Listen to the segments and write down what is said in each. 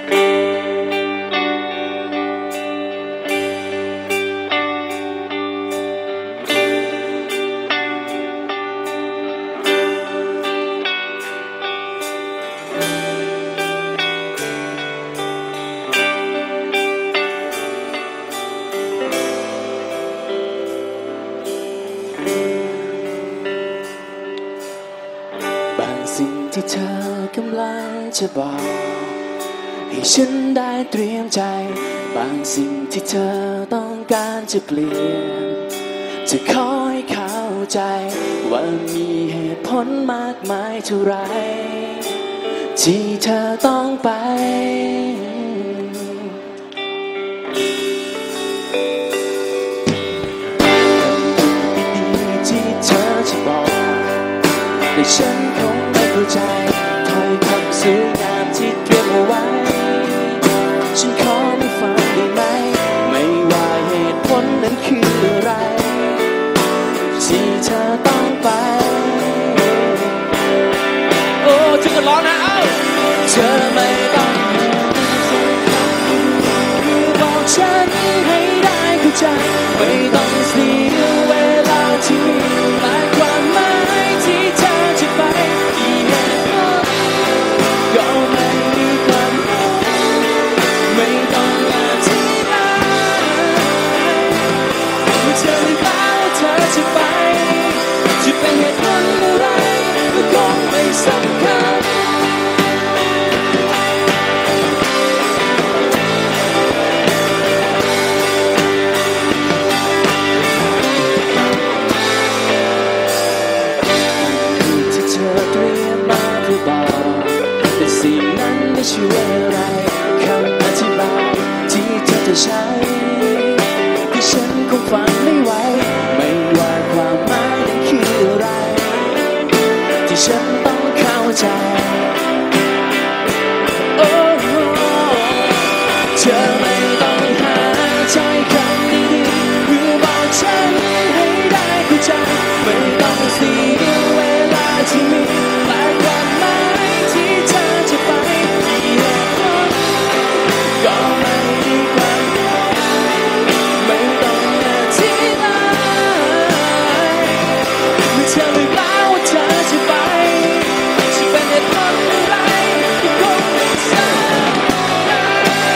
สิ่งที่เธอกำลังจะบอกให้ฉันได้เตรียมใจบางสิ่งที่เธอต้องการจะเปลี่ยนจะขอให้เข้าใจว่ามีเหตุผลมากมายเท่าไรที่เธอต้องไปที่เธอจะบอกแต่ฉันคงไม่เข้าใจถ้อยคำสวยงามที่เตรียมเอาไว้ฉันขอไม่ฟังได้ไหมไม่ว่าเหตุผลนั้นคืออะไรที่เธอต้องไปโอ้เธอก็ร้องนะเธอไม่ต้องบอกฉันให้ได้เข้าใจไม่ต้องเสียเวลาที่มีหลายความหมายที่เธอจะไปที่เหตุผลก็ไม่มีความรู้ไม่ต้องอธิบายเมื่อเธอไม่รู้ว่าเธอจะไปจะเป็นเหตุผลอะไรก็คงไม่สำคัญไม่ช่วยอะไรคำอธิบายที่เธอจะใช้ที่ฉันคงฟังไม่ไหวไม่ว่าความหมายนั้นคืออะไรที่ฉันต้องเข้าใจโอ้เธอไม่ต้องหาถ้อยคำดีๆหรือบอกฉันให้ได้เข้าใจไม่ต้องเสียเวลาที่มีแต่ความหมายที่เธอจะไปก็ไม่มีความไม่ต้องอธิบายเมื่อเธอไม่รู้ว่าเธอจะไปจะเป็นเหตุผลอะไรก็คงไม่สำคัญ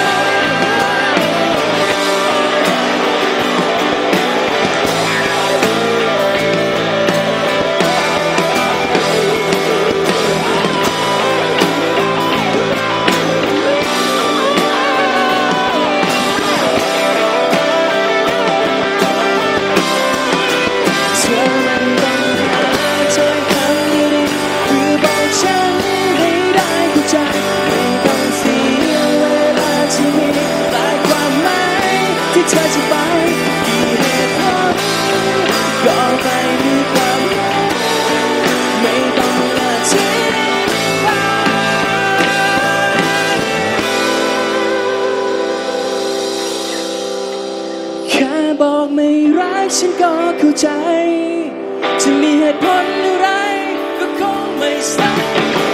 เธอจะไปกี่เหตุผลก็ไม่มีความไม่ต้องอธิบายแค่บอกไม่รักฉันก็เข้าใจจะมีเหตุผลอะไรก็คงไม่สำคัญ